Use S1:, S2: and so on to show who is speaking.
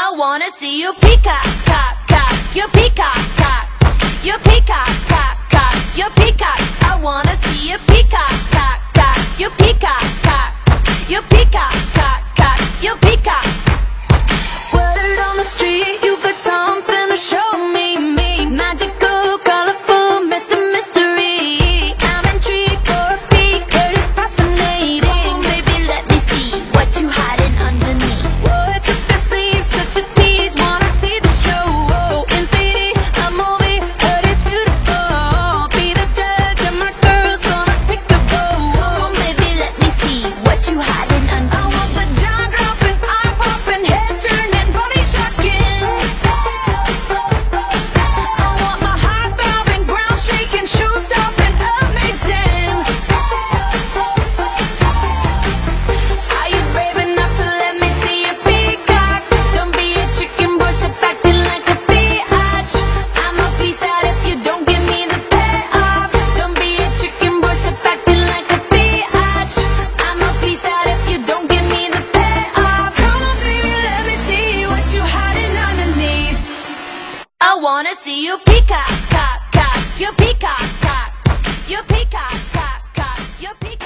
S1: I wanna see you peacock, cock, cock, you peacock, cock, you peacock, cock, cock, you peacock. I wanna see you peacock, cock, cock, you peacock, cock, you peacock, cock, cock, you peacock. Word on the street, you got something to show me, magical, colorful, Mr. Mystery. I'm intrigued for a peek, heard it's fascinating. Oh, maybe let me see what you hiding underneath. What's up your sleeve, such a tease, wanna see the show. Oh, in 3D, a movie, heard it's beautiful. Be the judge and my girl's gonna take a vote. Oh, maybe let me see what you hiding under. I want the jaw dropping, eye popping, head turning, body shocking. I want my heart throbbing, ground shaking, shoes stopping, amazing. Are you brave enough to let me see your peacock? Don't be a chicken boy, step acting like a biatch. I'ma peace out if you don't give me the payoff. Don't be a chicken boy, step acting like a biatch. I'ma peace out if you don't give me the payoff. Come on, baby, let me see what you hiding underneath. I wanna see you peacock, cock, cock, you peacock, cock, you peacock, cock, cock, you peacock.